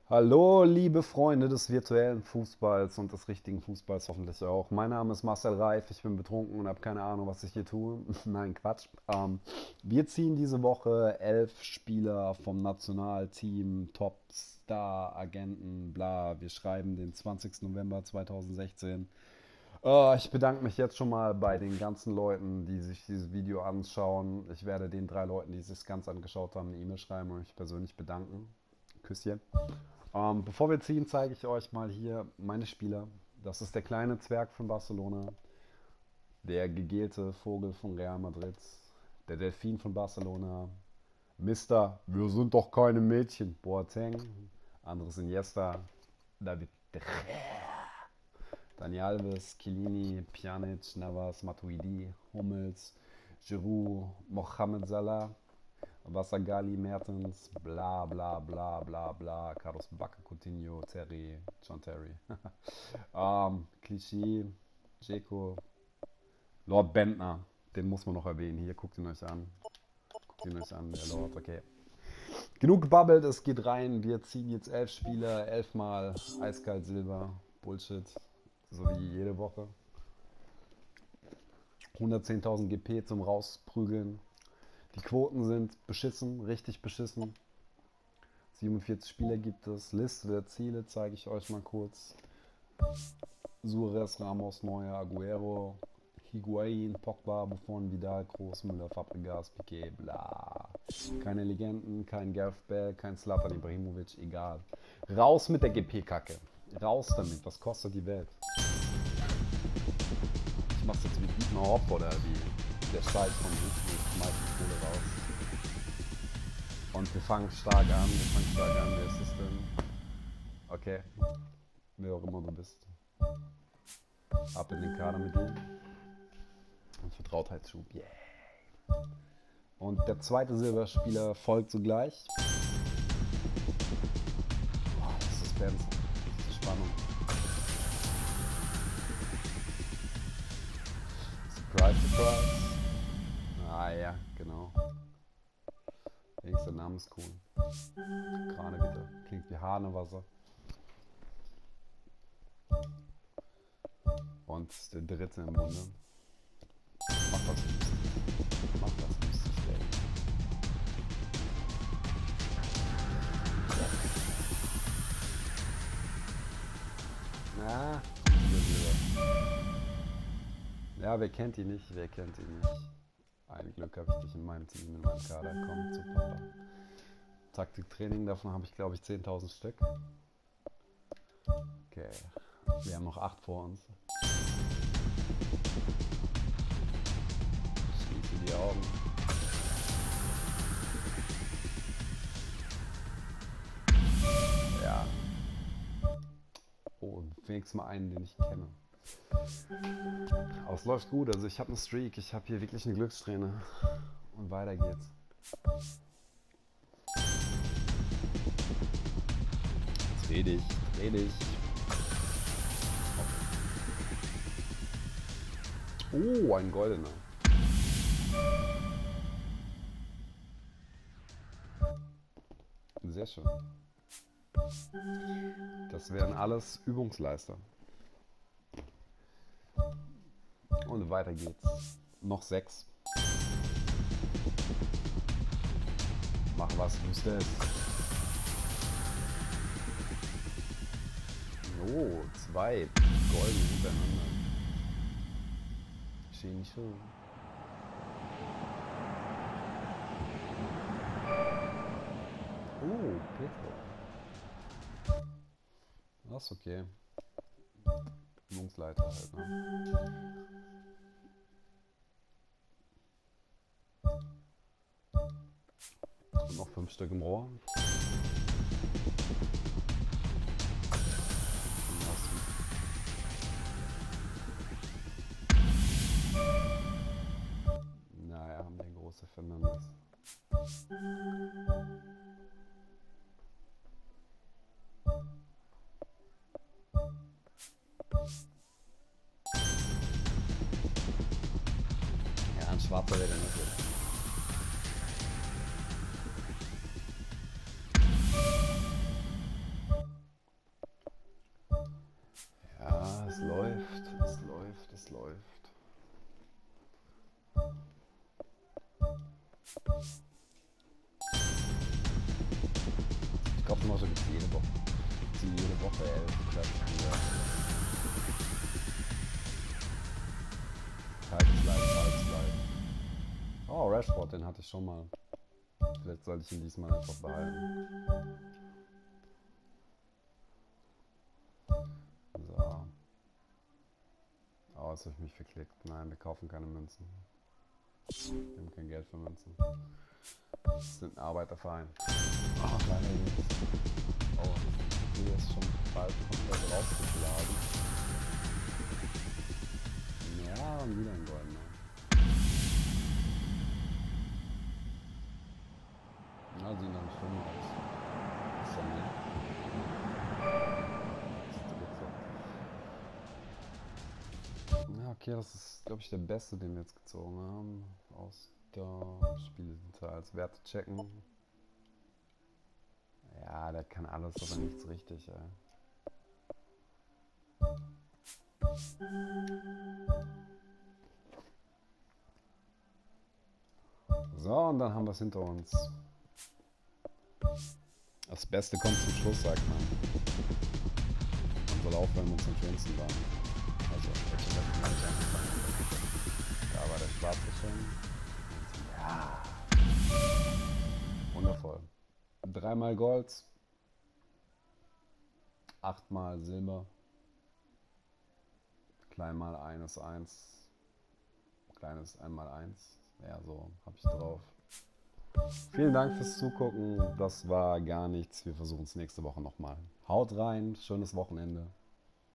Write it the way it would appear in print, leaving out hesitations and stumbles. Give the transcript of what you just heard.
Hallo, liebe Freunde des virtuellen Fußballs und des richtigen Fußballs hoffentlich auch. Mein Name ist Marcel Reif, ich bin betrunken und habe keine Ahnung, was ich hier tue. Nein, Quatsch. Wir ziehen diese Woche 11 Spieler vom Nationalteam, Topstar, Agenten, bla. Wir schreiben den 20. November 2016. Ich bedanke mich jetzt schon mal bei den ganzen Leuten, die sich dieses Video anschauen. Ich werde den 3 Leuten, die sich ganz angeschaut haben, eine E-Mail schreiben und mich persönlich bedanken. Küsschen. Bevor wir ziehen, zeige ich euch mal hier meine Spieler. Das ist der kleine Zwerg von Barcelona, der gegelte Vogel von Real Madrid, der Delfin von Barcelona, Mister, wir sind doch keine Mädchen, Boateng, anderes Iniesta, David De Gea, Dani Alves, Chiellini, Pjanic, Navas, Matuidi, Hummels, Giroud, Mohamed Salah, Wassergali, Mertens, bla bla bla bla bla, Carlos Bacca, Coutinho, Terry, John Terry. Clichy, Dzeko, Lord Bentner, den muss man noch erwähnen. Hier, guckt ihn euch an. Guckt ihn euch an, der Lord, okay. Genug gebabbelt, es geht rein. Wir ziehen jetzt 11 Spieler, 11 Mal eiskalt Silber. Bullshit. So wie jede Woche. 110.000 GP zum Rausprügeln. Die Quoten sind beschissen, richtig beschissen. 47 Spieler gibt es. Liste der Ziele zeige ich euch mal kurz. Suarez, Ramos, Neuer, Aguero, Higuain, Pogba, Buffon, Vidal, Kroos, Müller, Fabregas, Piqué, bla. Keine Legenden, kein Gareth Bale, kein Zlatan Ibrahimovic, egal. Raus mit der GP-Kacke. Raus damit, was kostet die Welt? Ich mach's jetzt wie Dietmar Hopp oder wie der Scheiß von Hütten, ich schmeiß die Kohle raus. Und wir fangen stark an, wer ist es denn? Okay, wer auch immer du bist. Ab in den Kader mit ihm. Und Vertrautheitsschub, yeah. Und der zweite Silberspieler folgt sogleich. Oh, das ist Suspense, das ist Spannung. Surprise, surprise. Ah ja, genau. Wenigstens der Name ist cool. Kranewitter, klingt wie Hanewasser. Und der dritte im Bunde. Mach was Lustiges. Mach was Lustiges, Baby. Na, ja, wer kennt ihn nicht? Wer kennt ihn nicht? Ein Glück habe ich dich in meinem Team, in meinem Kader. Komm zu Papa. Taktiktraining, davon habe ich glaube ich 10.000 Stück. Okay, wir haben noch 8 vor uns. Schließe die Augen. Ja. Oh, wenigstens mal einen, den ich kenne. Aber es läuft gut, also ich habe eine Streak, ich habe hier wirklich eine Glückssträhne. Und weiter geht's. Dreh dich, dreh dich. Oh, ein goldener. Sehr schön. Das wären alles Übungsleister. Und weiter geht's. Noch 6. Mach was Wüstes. Oh, 2 golden hintereinander. Schön, schön. Oh, Petro. Das ist okay. Übungsleiter halt, ne? Und noch 5 Stück im Rohr. Naja, haben wir große Fernandes. Ja, ein schwarzer wäre der nicht. Kopfmasche gibt es jede Woche. Jede Woche 11 Kräfte. Kaltes. Oh, Rashford, den hatte ich schon mal. Vielleicht sollte ich ihn diesmal einfach behalten. So. Oh, jetzt habe ich mich verklickt. Nein, wir kaufen keine Münzen. Wir haben kein Geld für Münzen. Das sind ein Arbeiterverein. Oh, leider nicht. Oh, hier ist schon bald komplett rausgeschlagen. Ja, und wieder ein goldener. Na, sieht noch nicht schlimm aus. Was ist denn hier? Ja, okay, das ist, glaube ich, der beste, den wir jetzt gezogen haben. Aus der Spielteil als Werte checken. Ja, der kann alles, aber nichts richtig, ey. So, und dann haben wir es hinter uns. Das Beste kommt zum Schluss, sagt man. Man soll aufhören, wenn es am schönsten war. Also, welche Wetten habe ich angefangen? Da war der schwarze schon. Ja. Wundervoll. 3-mal Gold. 8-mal Silber. Kleinmal 1, kleines 1x1. Ja, so habe ich drauf. Vielen Dank fürs Zugucken. Das war gar nichts. Wir versuchen es nächste Woche nochmal. Haut rein, schönes Wochenende.